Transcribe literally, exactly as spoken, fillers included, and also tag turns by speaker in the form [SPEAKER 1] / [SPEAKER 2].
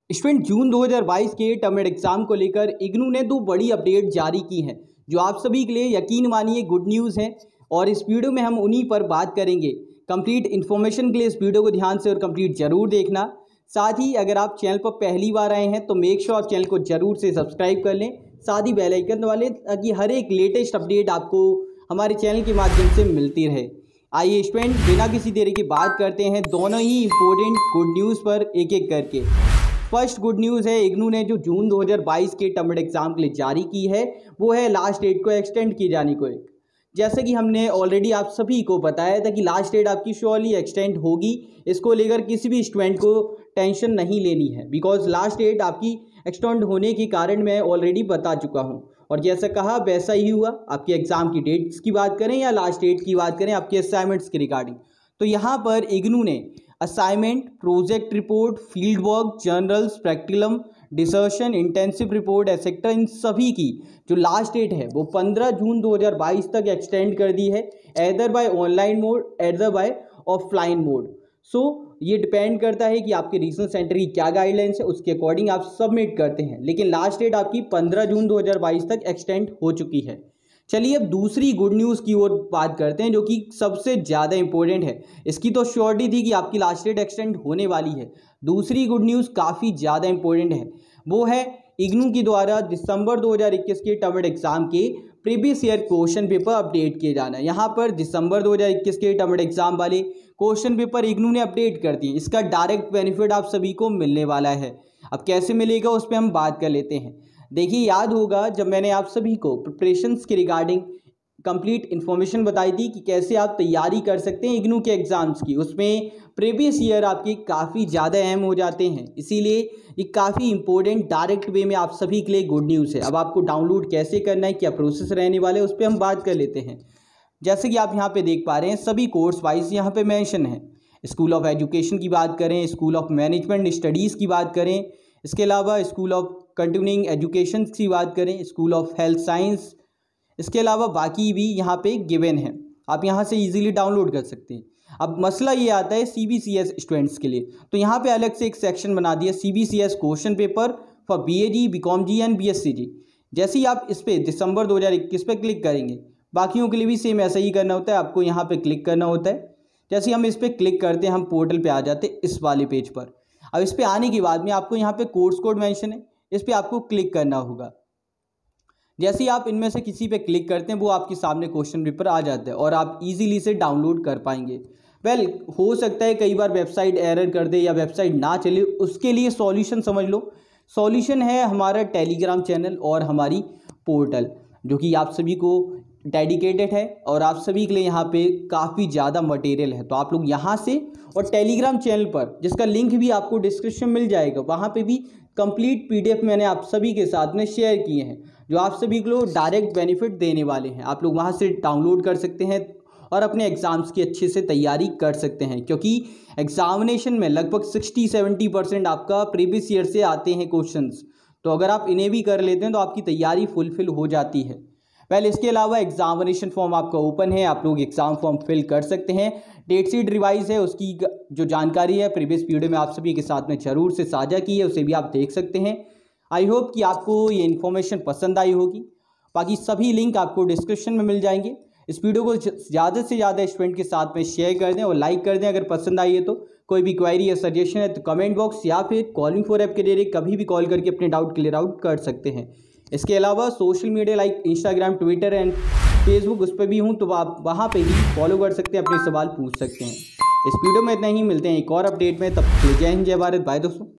[SPEAKER 1] Student जून दो हज़ार बाईस के टर्म एग्जाम को लेकर इग्नू ने दो बड़ी अपडेट जारी की हैं जो आप सभी के लिए यकीन मानिए गुड न्यूज़ है। और इस वीडियो में हम उन्हीं पर बात करेंगे। कंप्लीट इन्फॉर्मेशन के लिए इस वीडियो को ध्यान से और कंप्लीट जरूर देखना। साथ ही अगर आप चैनल पर पहली बार आए हैं तो मेक श्योर आप चैनल को जरूर से सब्सक्राइब कर लें, साथ ही बेल आइकन दबा लें ताकि हर एक लेटेस्ट अपडेट आपको हमारे चैनल के माध्यम से मिलती रहे। आइए स्टूडेंट बिना किसी देरी की बात करते हैं दोनों ही इंपॉर्टेंट गुड न्यूज़ पर एक एक करके। फर्स्ट गुड न्यूज़ है इग्नू ने जो जून दो हज़ार बाईस के टर्म एग्जाम के लिए जारी की है वो है लास्ट डेट को एक्सटेंड किए जाने को। जैसे कि हमने ऑलरेडी आप सभी को बताया था कि लास्ट डेट आपकी श्योरली एक्सटेंड होगी, इसको लेकर किसी भी स्टूडेंट को टेंशन नहीं लेनी है बिकॉज लास्ट डेट आपकी एक्सटेंड होने के कारण मैं ऑलरेडी बता चुका हूँ। और जैसा कहा वैसा ही हुआ। आपके एग्ज़ाम की डेट्स की बात करें या लास्ट डेट की बात करें आपके असाइनमेंट्स के रिगार्डिंग, तो यहाँ पर इग्नू ने assignment, project report, field work, journals, practicum, dissertation, intensive report etcetera इन सभी की जो लास्ट डेट है वो पंद्रह जून दो हज़ार बाईस तक एक्सटेंड कर दी है, either by online mode either by offline mode. So ये डिपेंड करता है कि आपके रीजनल सेंटर की क्या गाइडलाइंस है, उसके अकॉर्डिंग आप सबमिट करते हैं। लेकिन लास्ट डेट आपकी पंद्रह जून दो हज़ार बाईस तक एक्सटेंड हो चुकी है। चलिए अब दूसरी गुड न्यूज़ की ओर बात करते हैं जो कि सबसे ज़्यादा इंपॉर्टेंट है। इसकी तो श्योरिटी थी कि आपकी लास्ट डेट एक्सटेंड होने वाली है। दूसरी गुड न्यूज़ काफ़ी ज़्यादा इंपॉर्टेंट है, वो है इग्नू के द्वारा दिसंबर दो हज़ार इक्कीस के टर्म एग्जाम के previous year question paper update किए जाना है। यहाँ पर दिसंबर दो हज़ार इक्कीस के टर्म एग्जाम वाले क्वेश्चन पेपर इग्नू ने अपडेट कर दिए। इसका डायरेक्ट बेनिफिट आप सभी को मिलने वाला है। अब कैसे मिलेगा उस पर हम बात कर लेते हैं। देखिए याद होगा जब मैंने आप सभी को प्रिपरेशंस के रिगार्डिंग कंप्लीट इन्फॉर्मेशन बताई थी कि कैसे आप तैयारी कर सकते हैं इग्नू के एग्ज़ाम्स की, उसमें प्रीवियस ईयर आपके काफ़ी ज़्यादा अहम हो जाते हैं। इसीलिए ये काफ़ी इंपॉर्टेंट डायरेक्ट वे में आप सभी के लिए गुड न्यूज़ है। अब आपको डाउनलोड कैसे करना है, क्या प्रोसेस रहने वाले, उस पर हम बात कर लेते हैं। जैसे कि आप यहाँ पे देख पा रहे हैं सभी कोर्स वाइज यहाँ पे मेंशन है। स्कूल ऑफ एजुकेशन की बात करें, स्कूल ऑफ मैनेजमेंट स्टडीज़ की बात करें, इसके अलावा स्कूल ऑफ कंटिन्यूइंग एजुकेशन की बात करें, स्कूल ऑफ हेल्थ साइंस, इसके अलावा बाकी भी यहाँ पे गिवन है। आप यहाँ से इजीली डाउनलोड कर सकते हैं। अब मसला ये आता है C B C S students के लिए, तो यहाँ पे अलग से एक सेक्शन बना दिया C B C S question paper for B A G, B com G and B S C G. जैसे ही आप इस पर दिसंबर दो हज़ार इक्कीस पे क्लिक करेंगे, बाकियों के लिए भी सेम ऐसा ही करना होता है। आपको यहाँ पे क्लिक करना होता है। जैसे हम इस पर क्लिक करते हैं हम पोर्टल पे आ जाते हैं इस वाले पेज पर। अब इस पर आने के बाद में आपको यहाँ पे कोर्स कोड मेंशन है, इस पर आपको क्लिक करना होगा। जैसे ही आप इनमें से किसी पे क्लिक करते हैं वो आपके सामने क्वेश्चन पेपर आ जाता है और आप इजीली से डाउनलोड कर पाएंगे। वेल well, हो सकता है कई बार वेबसाइट एरर कर दे या वेबसाइट ना चले, उसके लिए सॉल्यूशन समझ लो। सॉल्यूशन है हमारा टेलीग्राम चैनल और हमारी पोर्टल जो कि आप सभी को डेडिकेटेड है और आप सभी के लिए यहाँ पे काफ़ी ज़्यादा मटेरियल है। तो आप लोग यहाँ से और टेलीग्राम चैनल पर जिसका लिंक भी आपको डिस्क्रिप्शन मिल जाएगा, वहाँ पे भी कंप्लीट पीडीएफ मैंने आप सभी के साथ में शेयर किए हैं जो आप सभी को डायरेक्ट बेनिफिट देने वाले हैं। आप लोग वहाँ से डाउनलोड कर सकते हैं और अपने एग्ज़ाम्स की अच्छे से तैयारी कर सकते हैं क्योंकि एग्जामिनेशन में लगभग सिक्सटी सेवेंटी परसेंट आपका प्रीवियस ईयर से आते हैं क्वेश्चंस। तो अगर आप इन्हें भी कर लेते हैं तो आपकी तैयारी फुलफिल हो जाती है। वेल इसके अलावा एग्जामिनेशन फॉर्म आपका ओपन है, आप लोग एग्ज़ाम फॉर्म फिल कर सकते हैं। डेट शीट रिवाइज है, उसकी जो जानकारी है प्रीवियस वीडियो में आप सभी के साथ में ज़रूर से साझा की है, उसे भी आप देख सकते हैं। आई होप कि आपको ये इन्फॉर्मेशन पसंद आई होगी। बाकी सभी लिंक आपको डिस्क्रिप्शन में मिल जाएंगे। इस वीडियो को ज़्यादा से ज़्यादा स्टूडेंट के साथ में शेयर कर दें और लाइक कर दें अगर पसंद आई है तो। कोई भी क्वेरी या सजेशन है तो कमेंट बॉक्स या फिर कॉलिंग फॉर ऐप के जरिए कभी भी कॉल करके अपने डाउट क्लियर आउट कर सकते हैं। इसके अलावा social media like Instagram, Twitter and Facebook उस पर भी हूँ, तो आप वहाँ पे भी फॉलो कर सकते हैं, अपने सवाल पूछ सकते हैं। इस वीडियो में इतना ही, मिलते हैं एक और अपडेट में। तब जय हिंद, जय भारत, बाय दोस्तों।